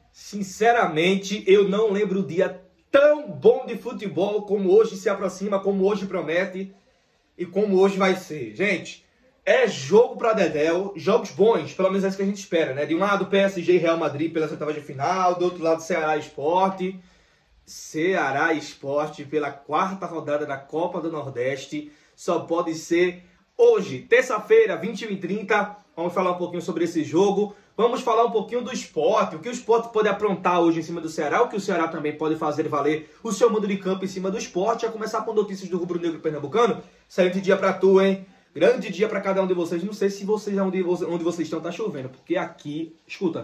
Sinceramente, eu não lembro o dia tão bom de futebol como hoje se aproxima, como hoje promete e como hoje vai ser. Gente, é jogo pra Dedéu, jogos bons, pelo menos é isso que a gente espera, né? De um lado PSG e Real Madrid pela oitava de final, do outro lado Ceará e Sport. Ceará e Sport pela quarta rodada da Copa do Nordeste. Só pode ser hoje, terça-feira, 21h30. Vamos falar um pouquinho sobre esse jogo. Vamos falar um pouquinho do Sport, o que o Sport pode aprontar hoje em cima do Ceará, o que o Ceará também pode fazer valer o seu mando de campo em cima do Sport. A começar com notícias do rubro-negro pernambucano. Excelente dia pra tu, hein? Grande dia pra cada um de vocês. Não sei se vocês, onde vocês estão, tá chovendo, porque aqui, escuta.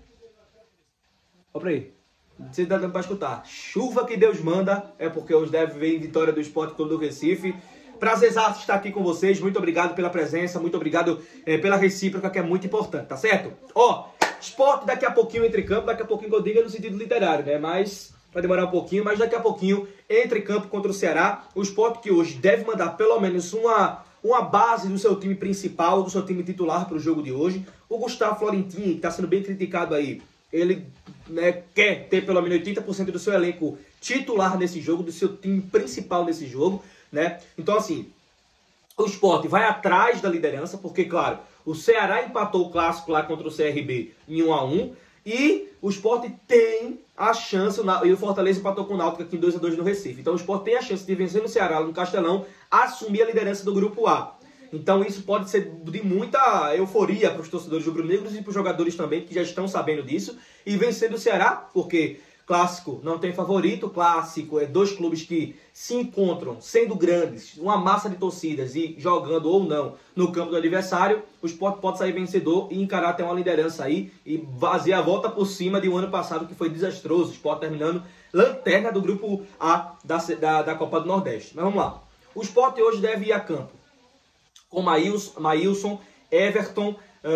Olha pra aí. Não sei se dá dando pra escutar. Chuva que Deus manda, é porque hoje deve vir vitória do Sport Clube do Recife. Prazerzaço estar aqui com vocês, muito obrigado pela presença, muito obrigado pela recíproca, que é muito importante, tá certo? Ó, Sport daqui a pouquinho entre campo, daqui a pouquinho que eu digo é no sentido literário, né? Mas vai demorar um pouquinho, mas daqui a pouquinho entre campo contra o Ceará. O Sport que hoje deve mandar pelo menos uma base do seu time principal, do seu time titular para o jogo de hoje. O Gustavo Florentin, que está sendo bem criticado aí, ele quer ter pelo menos 80% do seu elenco titular nesse jogo, do seu time principal nesse jogo, né? Então, assim, o Sport vai atrás da liderança, porque, claro, o Ceará empatou o clássico lá contra o CRB em 1-1, e o Sport tem a chance, e o Fortaleza empatou com o Náutico aqui em 2-2 no Recife. Então o Sport tem a chance de vencer no Ceará, no Castelão, assumir a liderança do Grupo A. Então isso pode ser de muita euforia para os torcedores rubro-negros e para os jogadores também, que já estão sabendo disso. E vencendo o Ceará, porque clássico não tem favorito, clássico é dois clubes que se encontram sendo grandes, uma massa de torcidas e jogando ou não no campo do adversário. O Sport pode sair vencedor e encarar até uma liderança aí e fazer a volta por cima de um ano passado que foi desastroso. O Sport terminando lanterna do Grupo A da Copa do Nordeste. Mas vamos lá. O Sport hoje deve ir a campo com Maílson, Everton,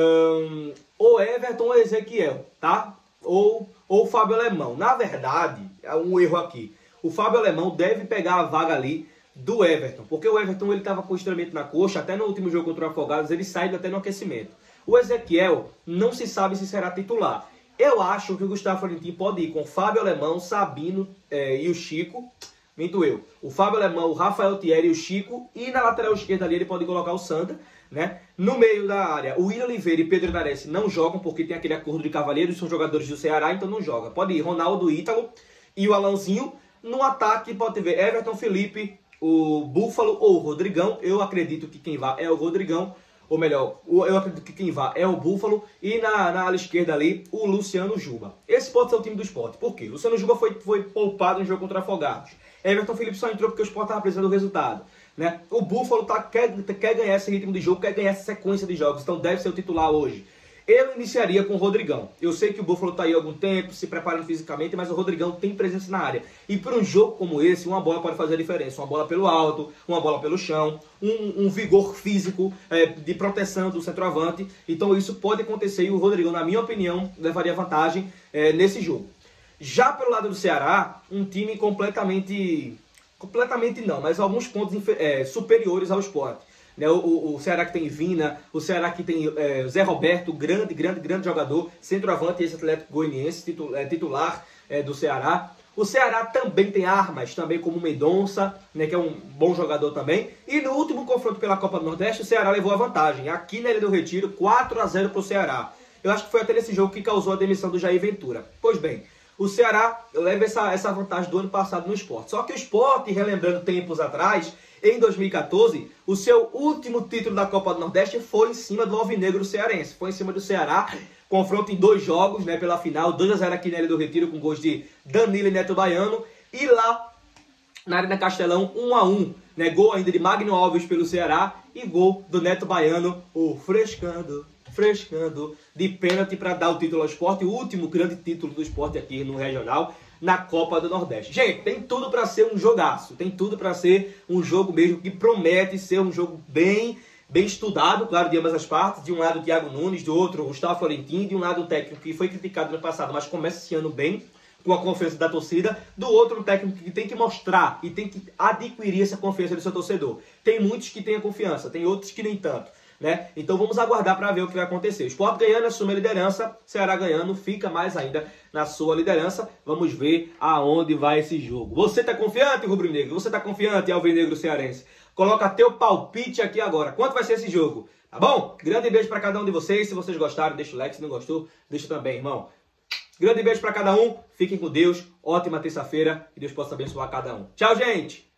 ou Everton ou Ezequiel, tá? Ou o Fábio Alemão. Na verdade, é um erro aqui. O Fábio Alemão deve pegar a vaga ali do Everton, porque o Everton ele estava com o estiramento na coxa, até no último jogo contra o Afogados, ele saiu até no aquecimento. O Ezequiel não se sabe se será titular. Eu acho que o Gustavo Florentin pode ir com o Fábio Alemão, Sabino e o Chico. Minto eu. O Fábio Alemão, o Rafael Thierry e o Chico. E na lateral esquerda ali ele pode colocar o Santa, né? No meio da área, o William Oliveira e Pedro Nares não jogam, porque tem aquele acordo de cavalheiros, são jogadores do Ceará, então não joga. Pode ir Ronaldo, Ítalo e o Alanzinho. No ataque pode ver Everton, Felipe, o Búfalo ou o Rodrigão. Eu acredito que quem vai é o Rodrigão. Ou melhor, eu acredito que quem vai é o Búfalo. E na ala esquerda ali, o Luciano Juba. Esse pode ser o time do Sport. Por quê? Luciano Juba foi poupado no jogo contra o Afogados. Everton Felipe só entrou porque o Sport estava precisando do resultado, né? O Búfalo quer ganhar esse ritmo de jogo, quer ganhar essa sequência de jogos, então deve ser o titular hoje. Eu iniciaria com o Rodrigão. Eu sei que o Búfalo está aí há algum tempo, se preparando fisicamente, mas o Rodrigão tem presença na área. E para um jogo como esse, uma bola pode fazer a diferença. Uma bola pelo alto, uma bola pelo chão, um vigor físico de proteção do centroavante. Então isso pode acontecer e o Rodrigão, na minha opinião, levaria vantagem nesse jogo. Já pelo lado do Ceará, um time completamente não, mas alguns pontos superiores ao Sport. Né? O Ceará que tem Vina, o Ceará que tem Zé Roberto, grande jogador, centroavante, esse Atlético Goianiense, titular do Ceará. O Ceará também tem armas, também como o Mendonça, né, que é um bom jogador também. E no último confronto pela Copa do Nordeste, o Ceará levou a vantagem. Aqui na Ilha do Retiro, 4-0 para o Ceará. Eu acho que foi até nesse jogo que causou a demissão do Jair Ventura. Pois bem, o Ceará leva essa vantagem do ano passado no Sport. Só que o Sport, relembrando tempos atrás, em 2014, o seu último título da Copa do Nordeste foi em cima do Alvinegro cearense. Foi em cima do Ceará, confronto em 2 jogos, né, pela final, 2-0 aqui na Ilha do Retiro, com gols de Danilo e Neto Baiano. E lá, na Arena Castelão, 1-1. Né, gol ainda de Magno Alves pelo Ceará e gol do Neto Baiano, o frescando de pênalti para dar o título ao Sport, o último grande título do Sport aqui no Regional, na Copa do Nordeste. Gente, tem tudo para ser um jogaço, tem tudo para ser um jogo mesmo que promete ser um jogo bem estudado, claro, de ambas as partes. De um lado o Thiago Nunes, do outro o Gustavo Florentin, de um lado o técnico que foi criticado no passado, mas começa esse ano bem, com a confiança da torcida, do outro um técnico que tem que mostrar e tem que adquirir essa confiança do seu torcedor. Tem muitos que têm a confiança, tem outros que nem tanto. né? Então vamos aguardar para ver o que vai acontecer. O Sport ganhando, assume a liderança, Ceará ganhando, fica mais ainda na sua liderança. Vamos ver aonde vai esse jogo. Você tá confiante, rubro-negro? Você tá confiante, alvinegro cearense? Coloca teu palpite aqui agora. Quanto vai ser esse jogo? Tá bom? Grande beijo para cada um de vocês. Se vocês gostaram, deixa o like. Se não gostou, deixa também, irmão. Grande beijo para cada um. Fiquem com Deus. Ótima terça-feira. Que Deus possa abençoar cada um. Tchau, gente!